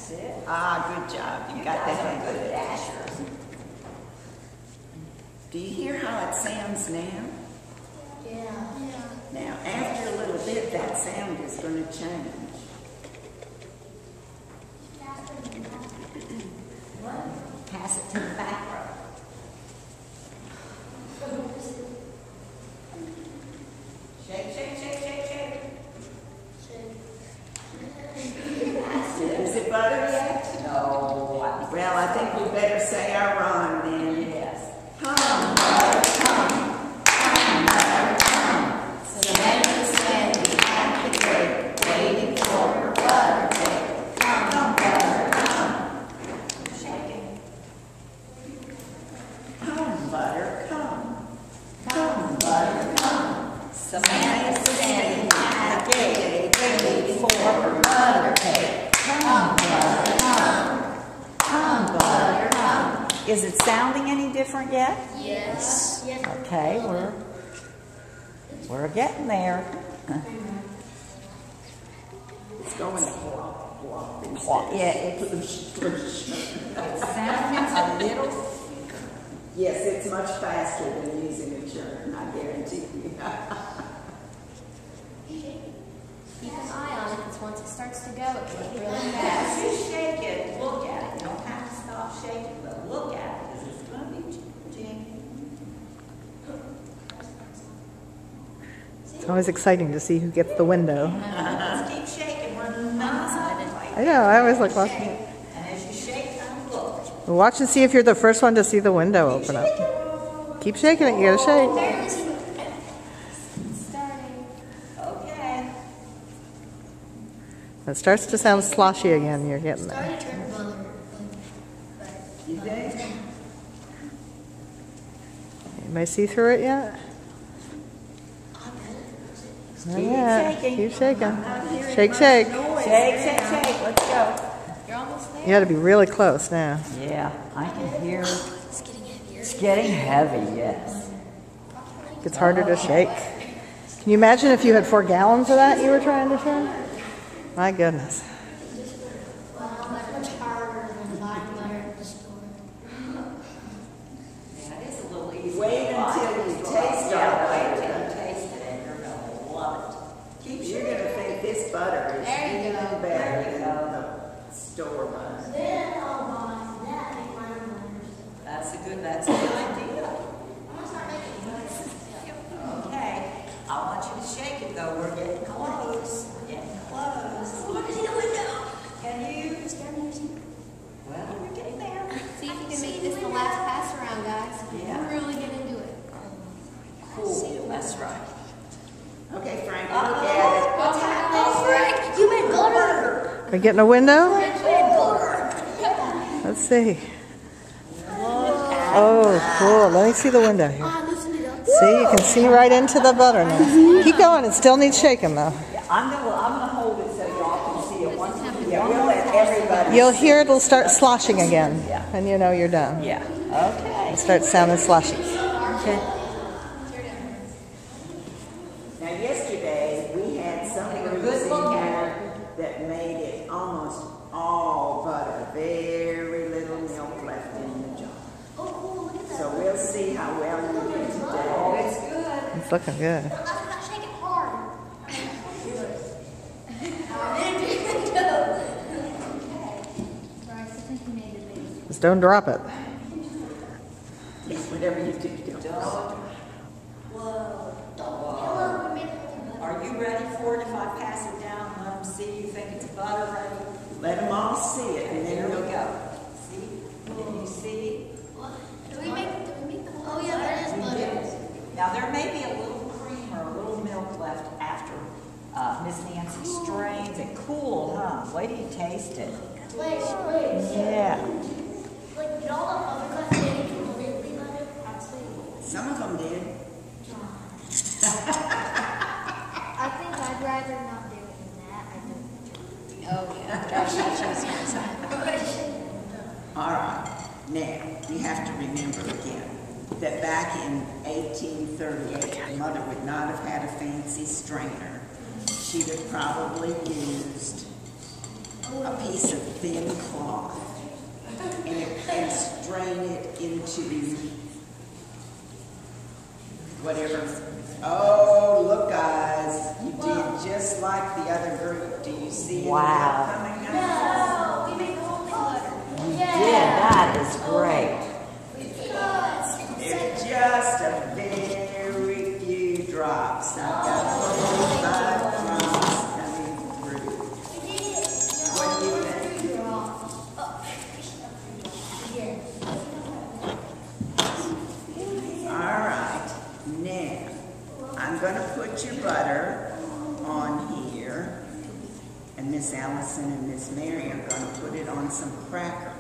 That's it. Ah, good job. You got that one good. Dashers. Do you hear how it sounds now? Yeah. Now, after a little bit, that sound is going to change. Pass it to the back row. Shake, shake, shake, shake, shake. Is it butter yet? No. Well, I think we better say our rhyme then. Yes. Come, butter, come. Come, butter, come. Samantha Sandy at the gate, waiting for her butter cake. Come, butter, come. Shaking. Come, butter, come. Come, butter, come. Samantha Sandy at the gate, waiting for her butter cake. Come, butter, come. Come, butter, come. Is it sounding any different yet? Yes. Okay, we're getting there. It's going to plop, plop. Yeah, it sounds a little. Yes, it's much faster than using a churn, I guarantee you. Keep an eye on it because once it starts to go, it goes really fast. Just shake it, look at it. You don't have to stop shaking, but look at it because it's going to be changing. It's always exciting to see who gets the window. Let's keep shaking. We're not. I know, I always like watching it. And as you shake, look. Watch and see if you're the first one to see the window open up. Keep shaking it, you gotta shake. Starting. Okay. It starts to sound sloshy again, you're getting there. Starting to turn butter. You think? Anybody see through it yet? Not yet. shaking. Keep shaking. Shake, shake. Shake, shake, shake. Let's go. You're almost there. You gotta be really close now. Yeah, I can hear It's getting heavier. it's getting heavy, yes. It's harder to shake. Can you imagine if you had 4 gallons of that you were trying to shake? My goodness. Wow, that's much harder than buying butter at the store. Yeah, it is a little easy. Wait until you taste Yeah, it. wait until you taste it and you're going to love it. Keep You're going to think this butter is There you even go. better than the store butter. Then I'll buy that and make my own butters. That's a good idea. I'm gonna start making butters. Okay, I want you to shake it though. We're getting close. Getting close. Look at the window. Can you? Well, we're getting there. See if you can make this the last pass around, guys. Yeah. Really get into it. Cool. That's right. Okay, Frank, look at it. What's happening? Frank, you made butter. Are we getting a window? Frank made butter. Let's see. Oh, cool. Let me see the window here. Loosen it up. See, you can see right into the butter now. Keep going. It still needs shaking though. I'm gonna hold it so y'all can see it. Once yeah, we'll let everybody. You'll hear it'll start sloshing again, and you know you're done. Yeah. Okay. It starts sounding sloshy. Okay. Now, yesterday, we had some Take a groups good in look at here that made it almost all butter. Very little milk left in the jar. Oh, cool. Look at that. So we'll see how well you do today. Oh, it's good. It's looking good. That's not shake it hard. Just don't drop it. Whatever you do, don't. Are you ready for it? If I pass it down, let them see you think it's butter ready. Let them all see it, and then There we we'll go. See? Can you see? Do we make the? Oh yeah, that is butter. Now there may be a little cream or a little milk left after Miss Nancy strains it. Cool, huh? Wait till you taste it. Wait. Yeah. Like, did all the other class get completely butter? Some of them did. I think I'd rather not do it than that. Oh yeah. All right. Now, you have to remember again that back in 1838, Mother would not have had a fancy strainer. She'd have probably used a piece of thin cloth and strain it into whatever. Oh, look, guys, you did just like the other group. Do you see it Wow. coming up? No, we made the whole butter. Yeah, that is great. It's just a very few drops. I've got 45 drops coming through. What do you think? All right, now I'm going to put your butter on here, and Miss Allison and Miss Mary are going to put it on some crackers.